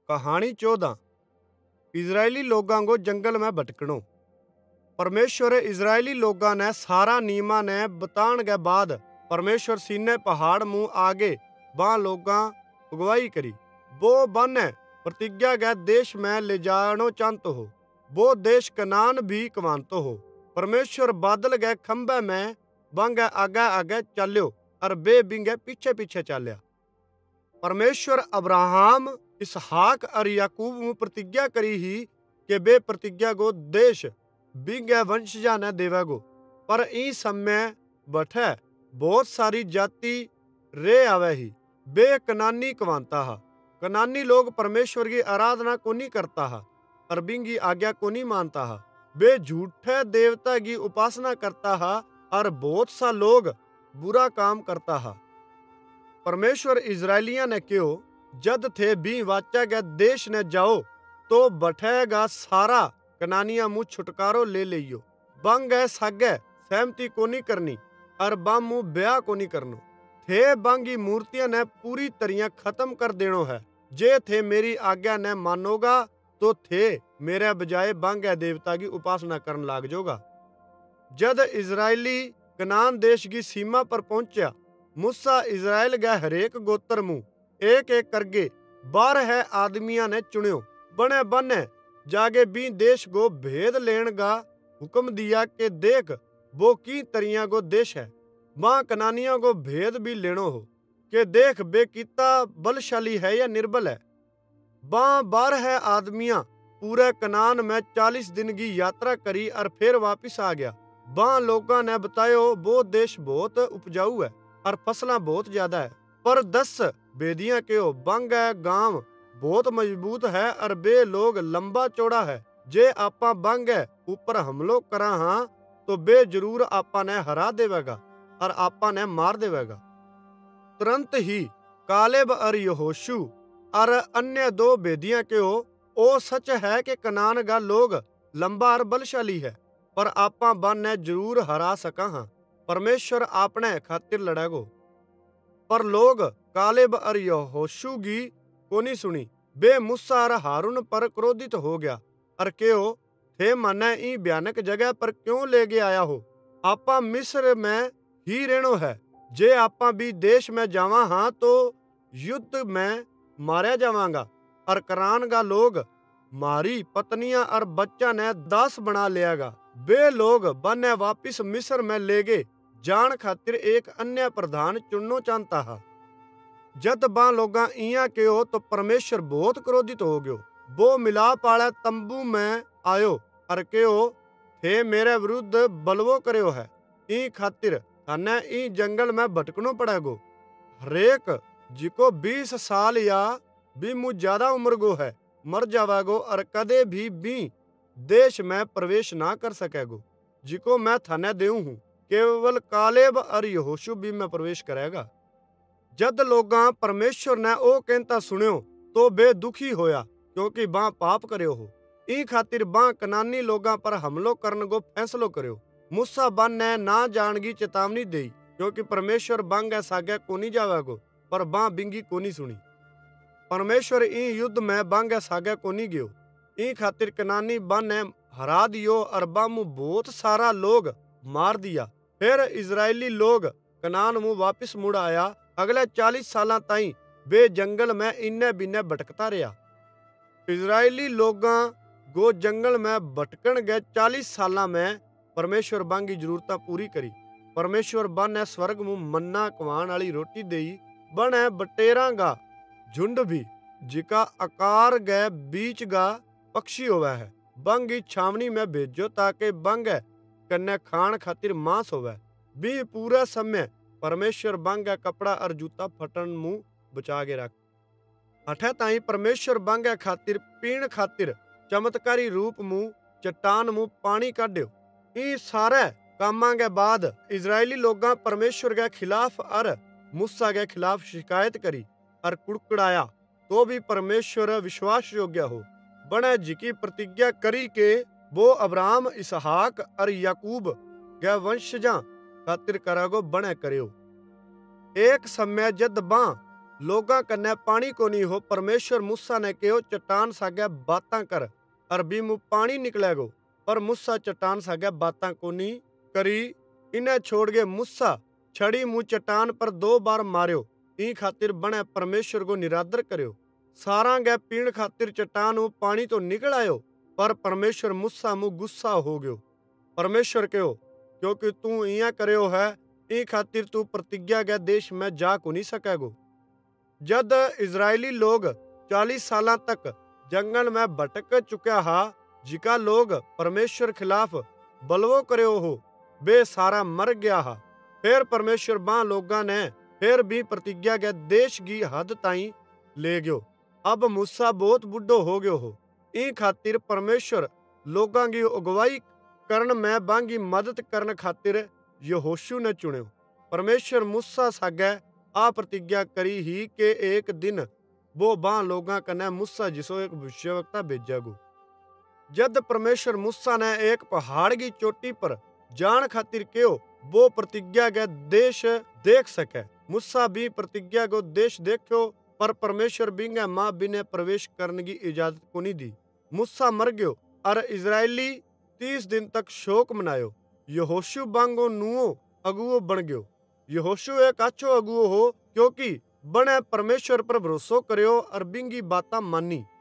कहानी 14 इजरायली लोगों को जंगल में भटकणो। परमेश्वर इजरायली लोगों ने सारा नियमा ने बताण के बाद परमेश्वर सीने पहाड़ मुंह आगे बा लोगां अगुवाई करी। वो बन प्रतिज्ञा के देश में ले जानो चाहतो हो। वो देश कनान भी कमानतो हो। परमेश्वर बादल के खंबे में बंगे आगे आगे चाल्यो और बे बिंगे पीछे पीछे चाल्या। परमेश्वर अब्राहम इसहाक और याकूब में प्रतिज्ञा करी ही कि बे प्रतिज्ञा को देश बिंगे वंशजा ने देवेगो। पर ई समय बठे बहुत सारी जाति रे आवे ही बे कनानी कमानता हा। कनानी लोग परमेश्वर की आराधना को नहीं करता हा और बिंगी आज्ञा को नहीं मानता हा। बे झूठे देवता की उपासना करता हा और बहुत सा लोग बुरा काम करता हा। परमेश्वर इजरायलिया ने क्यों जद थे भी वाचा के देश ने जाओ तो बठेगा सारा कनानिया मुँह छुटकारो ले लियो। बंग सागे सहमति को नहीं करनी और बम मुँह ब्याह को नहीं करनो। थे बंगी मूर्तियां ने पूरी तरह खत्म कर देनो है। जे थे मेरी आज्ञा ने मानोगा तो थे मेरे बजाय बंग देवता की उपासना करन लाग जोगा। जद इजरायली कनान देश की सीमा पर पहुंचा मूसा इजराइल गए हरेक गोत्र मुँह एक एक करके 12 आदमिया ने चुनियो। बने बने जागे भी देश को भेद लेन का हुक्म दिया कि देख वो की तरिया को देश है। मां कनानिया को भेद भी लेनो हो कि देख बे कितना बलशाली है या निर्बल है। 12 आदमिया पूरे कनान में 40 दिन की यात्रा करी और फिर वापिस आ गया। लोगों ने बतायो वो देश बहुत उपजाऊ है और फसलें बहुत ज्यादा है। पर 10 बेदियां के बंग गांव बहुत मजबूत है और बे लोग लंबा चौड़ा है। जे आपा बंग ऊपर हमलो करा हाँ तो बे जरूर आपा ने हरा देवेगा और आपा ने मार देवेगा। तुरंत ही कालेब और यहोशू और अन्य 2 बेदियां के ओ सच है कि कनान का लोग लंबा और बलशाली है पर आपा बन ने जरूर हरा सका हाँ। परमेश्वर आपने खातिर लड़ेगो। पर लोग कालेब और यहोशू की कोनी सुनी। बे मूसा और हारून पर क्रोधित हो गया और क्यों थे मने ई भयानक जगह पर क्यों ले के आया हो। आपा मिस्र में ही रहनो है। जे आपा भी देश में जावा हाँ तो युद्ध में मारा जावांगा और करान का लोग मारी पत्नियां और बच्चा ने दास बना लियागा। बे लोग बने वापिस मिस्र में ले गए जान खातिर एक अन्य प्रधान चुननो चाहता हा। जद बा लोगा इया के तो परमेश्वर बहुत क्रोधित हो गयो। वो मिलाप वाले तंबू में आयो और के थे मेरे विरुद्ध बलवो करयो है। ई खातिर थाने ई जंगल में भटकनो पड़ेगो। हरेक जिको 20 साल या भी मुझ ज्यादा उम्र गो है मर जावेगो और कदे भी देश में प्रवेश ना कर सकेगो जिको मैं थाने देऊ हूँ। केवल कालेब और यहोशू भी में प्रवेश करेगा। जद लोगा परमेश्वर ने ओ कहता सुनियो तो बे दुखी होया क्योंकि बा पाप करयो हो। ई खातिर बा कनानी लोगा पर हमलो करने को फैसलो करयो। मूसा बन ने ना जान की चेतावनी दी क्योंकि परमेश्वर बांगे सागे कोनी जावेगो पर बा बिंगी कोनी सुनी। परमेश्वर ई युद्ध में बांगे सागे कोनी गयो। ई खातिर कनानी बन ने हरा दियो और बामू बहुत सारा लोग मार दिया। फिर इजरायली लोग कनान मुँह वापिस मुड़ आया। अगले 40 साल ताई बे जंगल में इन्ने बिन्ने भटकता रहा। इजरायली लोगां गो जंगल में भटकन गए 40 साल में परमेश्वर बांगी जरूरत पूरी करी। परमेश्वर बन ने स्वर्ग मुँह मन्ना कवान वाली रोटी देई। बन बटेरा गा झुंड भी जिका आकार गए बीच गा पक्षी होवे है बंगी छावनी में भेजो ताकि बंग कन्ने खान खातिर मांस होवे। भी पूरा समय परमेश्वर बंग कपड़ा और जूता फटन मुंह बचा के रख। अठे ताई परमेश्वर बंग खातिर पीण खातिर चमत्कारी रूप मुंह चट्टान मुंह पानी काढ़्यो। ई सारे कामां के बाद इजरायली लोगां परमेश्वर के खिलाफ और मूसा के खिलाफ शिकायत करी और कुड़कुड़ाया तो भी परमेश्वर विश्वास योग्य हो। बने जिकी प्रतिज्ञा करी के वो अब्राहम इसहाक और याकूब के वंशजा खातिर करागो बने करयो। एक समय जद बा लोगां कन्नै पानी को नहीं हो। परमेश्वर मूसा ने कहो चट्टान सागे बातां कर, अरबी मुंह पानी निकलेगो। पर मूसा चट्टान सागे बातां को नहीं करी। इन्हें छोड़ गए मूसा छड़ी मुंह चट्टान पर 2 बार मार्यो। ई खातिर बने परमेश्वर को निरादर कर्यो। सारा गै पीण खातिर चट्टान मुंह पानी तो निकल आयो। पर परमेश्वर मूसा मुंह गुस्सा हो गयो। परमेश्वर कहो क्योंकि तू इया करयो है, ई खातिर तू प्रतिज्ञा गै देश में जा को नहीं सकेगो। जद इजरायली लोग 40 साल तक जंगल में भटक चुका हा, जिका लोग परमेश्वर खिलाफ बलवो करयो हो, बे सारा मर गया हा। फिर परमेश्वर बां लोगां ने फिर भी प्रतिज्ञा के देश की हद ताईं ले गयो। अब मूसा बहुत बुढ़ो हो गयो हो। ई खातिर परमेश्वर लोगां की अगुवाई करन में बांगी मदद करन खातिर यहोशू ने चुन्यो। परमेश्वर मूसा सागे आ प्रतिज्ञा करी ही के एक दिन वो बां लोगां कने मूसा जिसो एक भविष्यवक्ता भेजेगो। जद परमेश्वर मूसा ने एक पहाड़ की चोटी पर जान खातिर कहो वो प्रतिज्ञा के देश देख सके। मूसा भी प्रतिज्ञा को देश देखो, पर परमेश्वर बिंगे मां बिने प्रवेश करने की इजाजत को नहीं दी। मूसा मर गयो और इजरायली 30 दिन तक शोक मनायो। यहोशू बांगो नुओ अगुओ बन गयो। यहोशू एक अच्छो अगुओ हो, क्योंकि बने परमेश्वर पर भरोसो करयो और बिंगी बाता मानी।